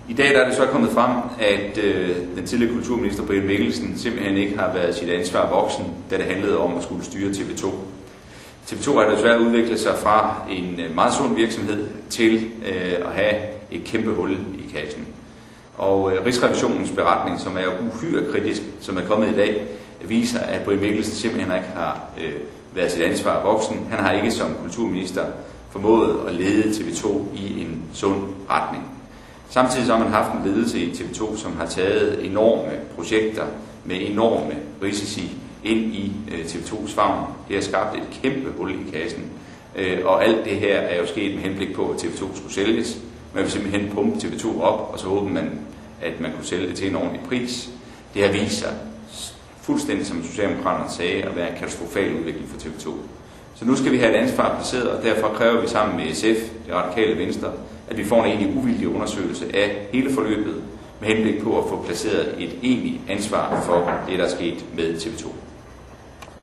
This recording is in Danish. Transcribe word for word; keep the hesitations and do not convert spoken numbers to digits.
I dag der er det så kommet frem, at øh, den tidligere kulturminister Brian Mikkelsen simpelthen ikke har været sit ansvar voksen, da det handlede om at skulle styre T V to. T V to har desværre udviklet sig fra en meget sund virksomhed til øh, at have et kæmpe hul i kassen. Og øh, Rigsrevisionens beretning, som er uhyre kritisk, som er kommet i dag, viser, at Brian Mikkelsen simpelthen ikke har øh, været sit ansvar voksen. Han har ikke som kulturminister formået at lede T V to i en sund retning. Samtidig så har man haft en ledelse i T V to, som har taget enorme projekter med enorme risici ind i øh, T V tos favn. Det har skabt et kæmpe hul i kassen. Øh, og alt det her er jo sket med henblik på, at T V to skulle sælges. Man vil simpelthen pumpe T V to op, og så håber man, at man kunne sælge det til en ordentlig pris. Det har vist sig fuldstændig, som Socialdemokraterne sagde, at være en katastrofal udvikling for T V to. Så nu skal vi have et ansvar placeret, og derfor kræver vi sammen med S F, det radikale Venstre, at vi får en egentlig uvildig undersøgelse af hele forløbet, med henblik på at få placeret et egentligt ansvar for det, der er sket med T V to.